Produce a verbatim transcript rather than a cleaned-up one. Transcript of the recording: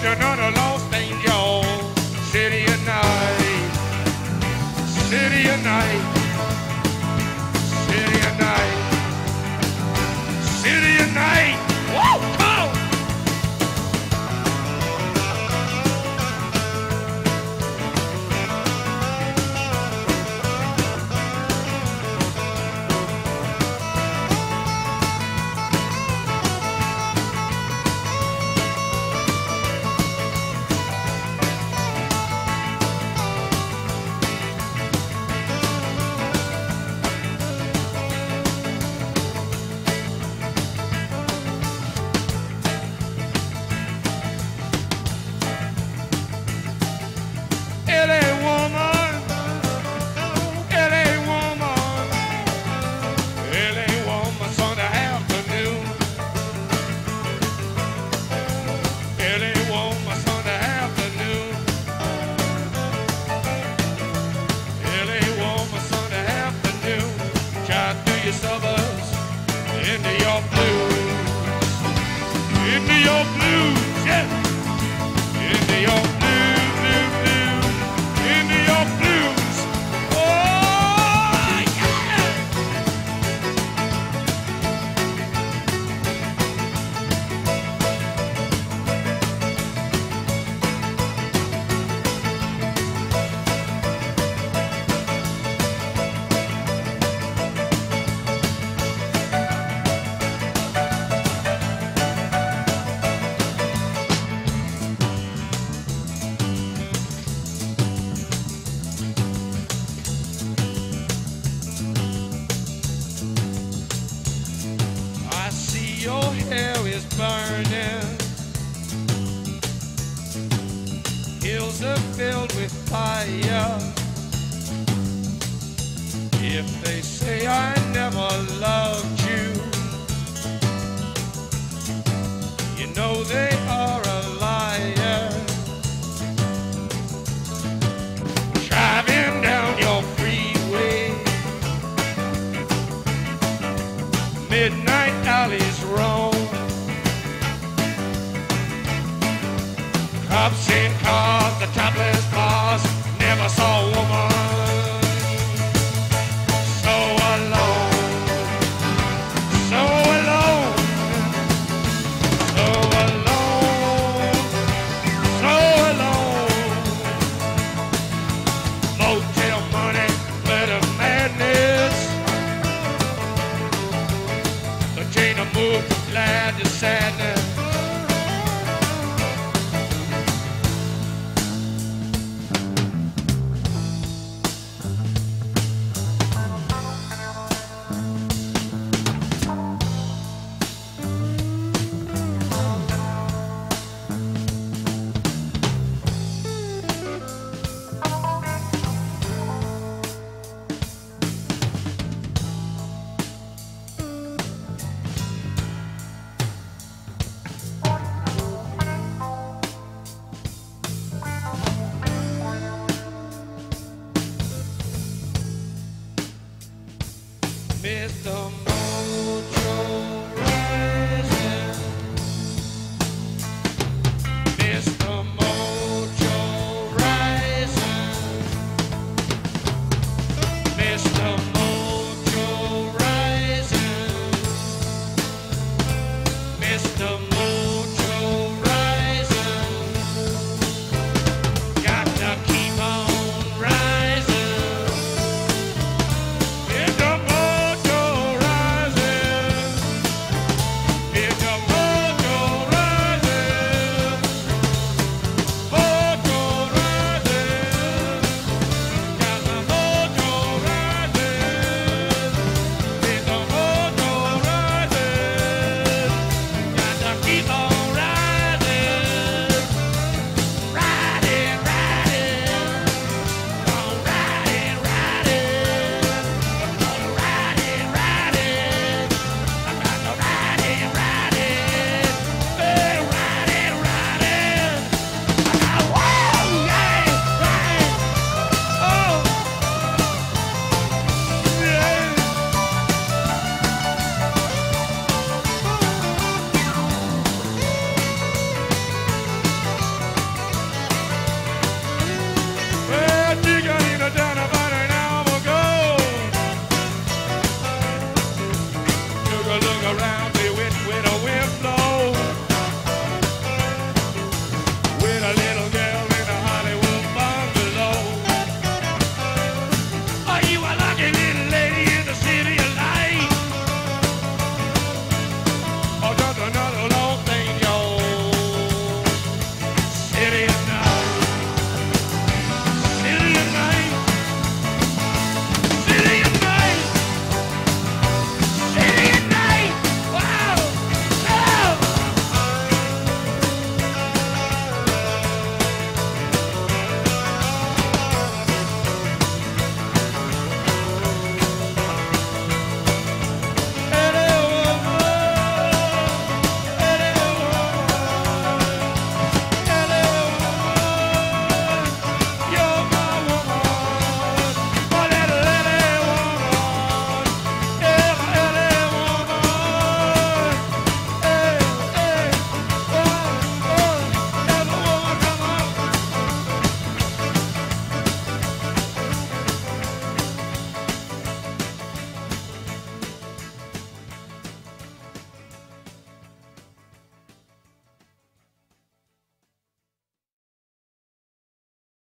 another lost angel. City at night, city at night, city at night, city at night. Woo! Come on! L A woman, L A woman, L A woman, Sunday afternoon. L A woman, Sunday afternoon. L A woman, Sunday afternoon. Drive through your suburbs into your blues, into your blues, yeah, into your blues. Your hair is burning, hills are filled with fire. If they say I never loved you, you know they are a liar. Driving down your freeway, midnight alleys roam, cops in cars, the topless bars, never saw a woman so alone, so alone, so alone, so alone. Motel money, glitter madness. The chain of moved from glad to sadness.